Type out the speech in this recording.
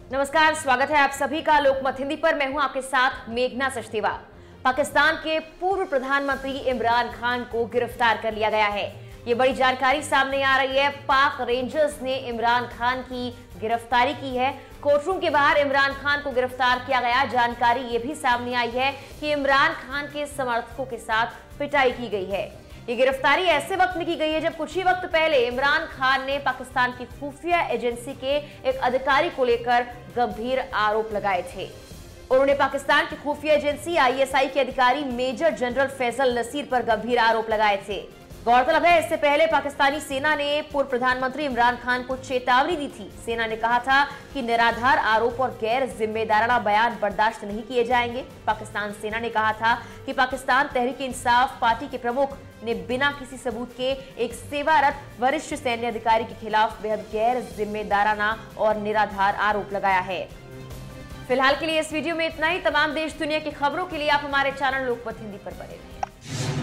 नमस्कार, स्वागत है आप सभी का लोकमत हिंदी पर। मैं हूं आपके साथ मेघना सचदेवा। पाकिस्तान के पूर्व प्रधानमंत्री इमरान खान को गिरफ्तार कर लिया गया है। ये बड़ी जानकारी सामने आ रही है। पाक रेंजर्स ने इमरान खान की गिरफ्तारी की है। कोर्टरूम के बाहर इमरान खान को गिरफ्तार किया गया। जानकारी ये भी सामने आई है कि इमरान खान के समर्थकों के साथ पिटाई की गई है। ये गिरफ्तारी ऐसे वक्त में की गई है जब कुछ ही वक्त पहले इमरान खान ने पाकिस्तान की खुफिया एजेंसी के एक अधिकारी को लेकर गंभीर आरोप लगाए थे। उन्होंने पाकिस्तान की खुफिया एजेंसी ISI के अधिकारी मेजर जनरल फैसल नसीर पर गंभीर आरोप लगाए थे। गौरतलब है, इससे पहले पाकिस्तानी सेना ने पूर्व प्रधानमंत्री इमरान खान को चेतावनी दी थी। सेना ने कहा था कि निराधार आरोप और गैर जिम्मेदाराना बयान बर्दाश्त नहीं किए जाएंगे। पाकिस्तान सेना ने कहा था कि पाकिस्तान तहरीक इंसाफ पार्टी के प्रमुख ने बिना किसी सबूत के एक सेवारत वरिष्ठ सैन्य अधिकारी के खिलाफ बेहद गैर जिम्मेदाराना और निराधार आरोप लगाया है। फिलहाल के लिए इस वीडियो में इतना ही। तमाम देश दुनिया की खबरों के लिए आप हमारे चैनल लोकमत हिंदी पर बने रहिए।